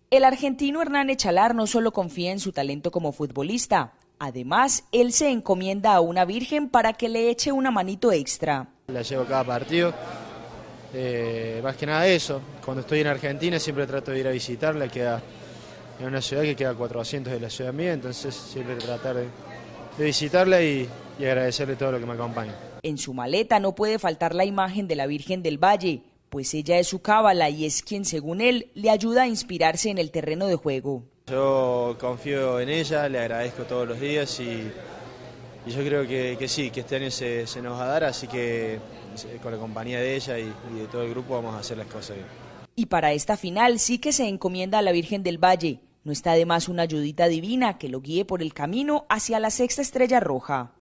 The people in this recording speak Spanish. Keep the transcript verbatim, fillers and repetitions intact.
El argentino Hernán Echalar no solo confía en su talento como futbolista, además, él se encomienda a una virgen para que le eche una manito extra. La llevo cada partido, eh, más que nada eso. Cuando estoy en Argentina siempre trato de ir a visitarla, queda en una ciudad que queda a cuatrocientos de la ciudad mía, entonces siempre tratar de, de visitarla y, y agradecerle todo lo que me acompaña. En su maleta no puede faltar la imagen de la Virgen del Valle, pues ella es su cábala y es quien, según él, le ayuda a inspirarse en el terreno de juego. Yo confío en ella, le agradezco todos los días y, y yo creo que, que sí, que este año se, se nos va a dar, así que con la compañía de ella y, y de todo el grupo vamos a hacer las cosas bien. Y para esta final sí que se encomienda a la Virgen del Valle. No está de más una ayudita divina que lo guíe por el camino hacia la sexta estrella roja.